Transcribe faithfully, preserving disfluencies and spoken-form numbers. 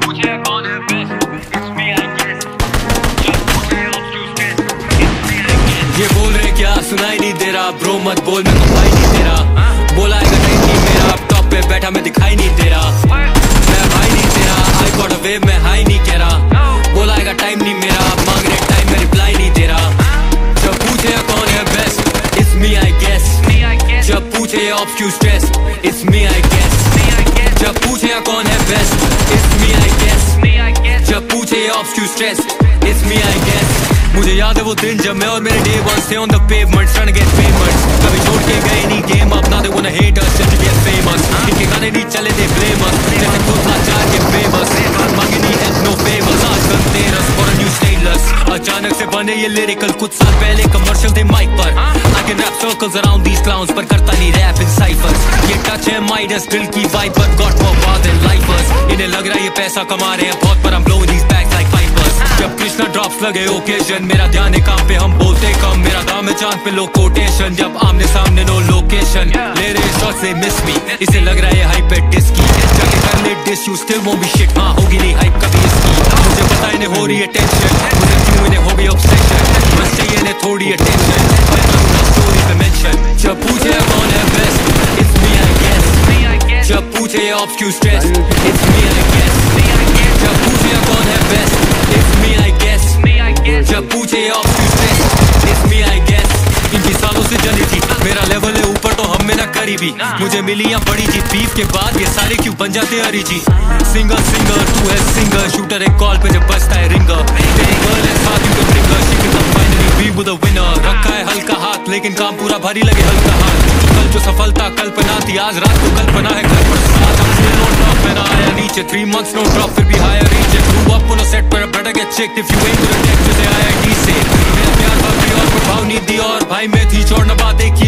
पूछे कौन है best, it's me I guess. जब पूछे obtuse guess, it's me I guess. ये बोल रहे क्या सुनाई नहीं दे रहा, ब्रो मत बोल मैं तो भाई नहीं तेरा. बोला है टाइम नहीं मेरा, अब टॉप पे बैठा मैं दिखाई नहीं दे रहा. मैं भाई नहीं तेरा, आई गॉट अ वेव मैं हाई नहीं कह रहा. बोला है टाइम नहीं मेरा, मांग रहे टाइम में रिप्लाई नहीं दे रहा. जब पूछे कौन है best, it's me I guess. जब पूछे obtuse stress, it's me I guess. जब पूछे कौन है best, it's me I guess. जब पूछे obtuse stress, it's me I guess. मुझे याद है वो दिन जब मैं और मेरे day ones थे on the pavement trying to get famous. कभी छोड़ के गए नहीं game up, now they wanna hate us just to get famous. इनके गाने नहीं चले they blame us, जैसे खुद लाचार के famous. मांगे नहीं help no favors, आज Dhanteras for a new stateless. अचानक से बने ये lyrical, कुछ साल पहले commercial थे mic पर. I can rap circles around these clowns, पर करता नहीं rap in ciphers. ये touch है Midas, दिल की vibe पर got more power than lifers. इन्हें लग रहा है ये पैसा कमा रहे हैं बहुत, पर I'm blowing these bags like vipers. जब कृष्णा ड्रॉप्स लगे ओकेजन, मेरा ध्यान है काम पे हम बोलते कम. मेरा दाम है चांद पे लो कोटेशन, जब आमने सामने नो लोकेशन. ले रहे शॉट से मिस मी, इसे लग रहा है हाइप है डिस्की. जाके कर ले diss you still won't be shit, हाँ होगी नहीं हाइप कभी इसकी. मुझे पता इन्हें हो रही है टेंशन, मुझे क्यों इन्हें हो गई ऑब्सेशन. बस चाहिए इन्हें थोड़ी अटेंशन, मैं करूँगा स्टोरी पे मेंशन. जब पूछे कौन है best, it's me I guess. जब पूछे obtuse stress, it's me I guess. जब पूछे कौन है best, it's me I guess. जब पूछे obtuse stress, it's me I guess. इनकी सालों से जली थी, मेरा लेवल है ऊपर तो हम में ना करीबी. मुझे मिली या बड़ी जीत, बीफ के बाद ये सारे क्यों बन जाते हरी जी. सिंगर सिंगर तू है सिंगर, शूटर एक कॉल पे जब बजता है रिंगर. तेरी गर्ल है साथ you can bring her, she can come finally be with a winner. रखा है हल्का हाथ लेकिन काम पूरा भारी लगे हल्का हाथ. कल जो सफलता कल्पना थी, आज रात को कल्पना है घर पर साथ. हम स्टिल नो टॉप में ना आया नीचे, थ्री मंथ्स नो ड्रॉप फिर भी higher reach. Grew up on a set पर better get checked if you am to the tech जैसे आई आई टी से. मेरा प्यार था और प्रभाव नहीं दी और भाई में थी छोड़ न बात एक